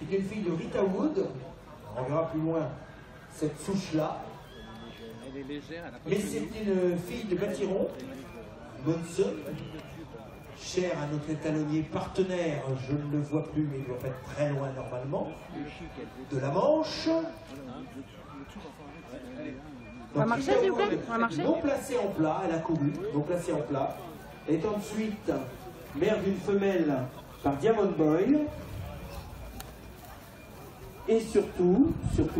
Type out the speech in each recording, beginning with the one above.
qui est une fille de Rita Wood. On verra plus loin cette souche-là. Mais c'est une fille de Bâtiron, Monson, chère à notre étalonnier partenaire, je ne le vois plus, mais il doit pas être très loin normalement, de la Manche. On va marcher, s'il vous plaît? On va marcher? Non placée en plat, elle a couru, non placée en plat. Elle est ensuite mère d'une femelle par Diamond Boy. Et surtout,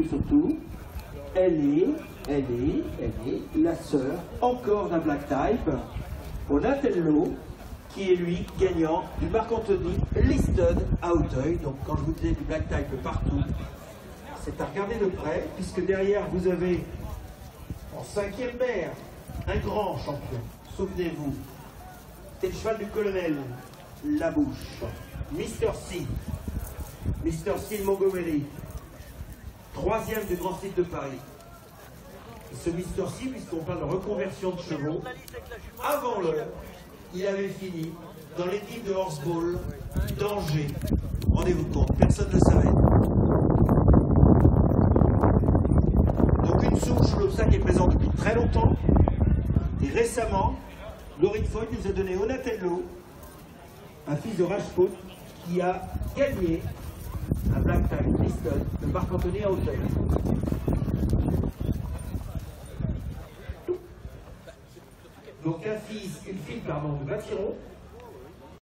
elle est la sœur encore d'un Black Type, Onatello, qui est lui gagnant du Marc Anthony Listed à Auteuil. Donc quand je vous disais du Black Type partout, c'est à regarder de près, puisque derrière vous avez en 5e mère un grand champion. Souvenez-vous, c'est le cheval du colonel, la bouche, Mr. C de Montgomery, 3e du Grand Site de Paris. Et ce Mr. C, puisqu'on parle de reconversion de chevaux, avant l'heure, il avait fini dans l'équipe de Horseball d'Angers. Rendez-vous compte, personne ne le savait. Donc une souche, Losac est présent depuis très longtemps. Et récemment, Laurine Foy nous a donné Onatello, un fils de Rajput, qui a gagné un Black Type Listed de Marc Anthony à Auteuil. Donc une fille de Bâtiron,